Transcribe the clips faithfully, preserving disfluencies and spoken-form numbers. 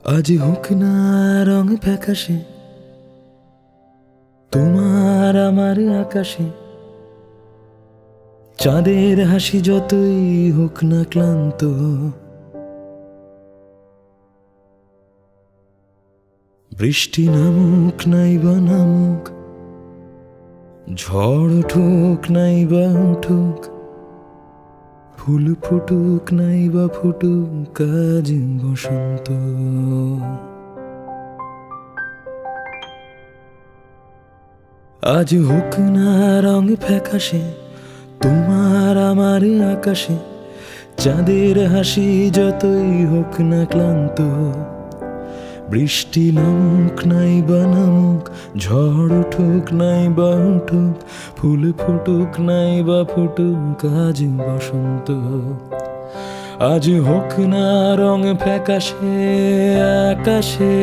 আজ হোক না রং ফ্যাকাশে তোমার আমার আকাশে, চাঁদের হাসি যতই হোক না ক্লান্ত, বৃষ্টি নামুক নাই বা নামুক, ঝড় উঠুক নাই বা উঠুক, ফুল ফুটুক নাই বা ফুটুক, আজ বসন্ত। আজ হোক না রং ফ্যাকাশে তোমার আমার আকাশে, চাঁদের হাসি যতই হোক না ক্লান্ত, বৃষ্টি নামুক নাই বা নামুক, ঝড় উঠুক নাই বা উঠুক, ফুল ফুটুক নাই বা ফুটুক, আজ বসন্ত। আজ হোক না রং ফ্যাকাশে আকাশে,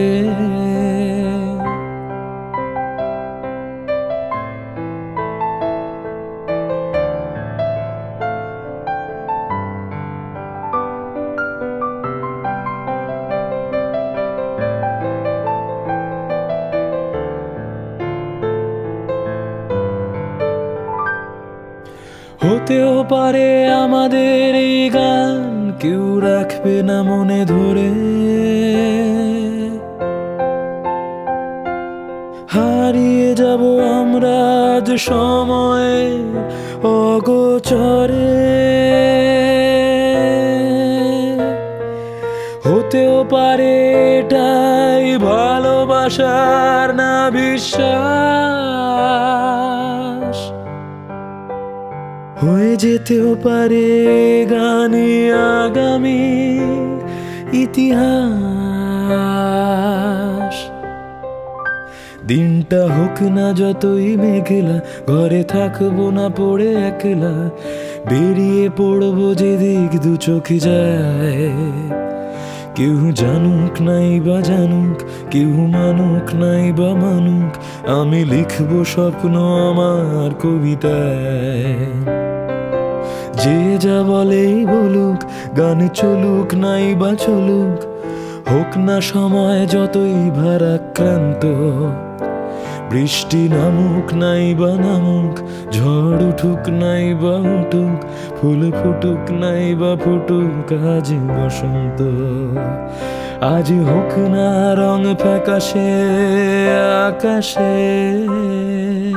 হতেও পারে আমাদের এই গান কেউ রাখবে না মনে ধরে, হারিয়ে যাব আমরা আজ সময়ে অগোচরে। হতেও পারে এটাই ভালোবাসার না বিশ্বাস, হয়ে যেতেও পারে গানে আগামী ইতিহাস। দিনটা হোক না যতই মেঘলা, ঘরে থাকবো না পড়ে একলা, বেরিয়ে পড়বো যেদিক দু চোখ যায়। কেউ জানুক নাই বা জানুক, কেউ মানুক নাই বা মানুক, আমি লিখবো স্বপ্ন আমার কবিতায়। যে যা বলেই বলুক, গান চলুক নাই বা চলুক, হোক না সময় যতই ভারাক্রান্ত, বৃষ্টি নামুক নাই বা নামুক, ঝড় উঠুক নাই বা উঠুক, ফুল ফুটুক নাই বা ফুটুক, আজ বসন্ত। আজ হোক না রং ফ্যাকাশে আকাশে।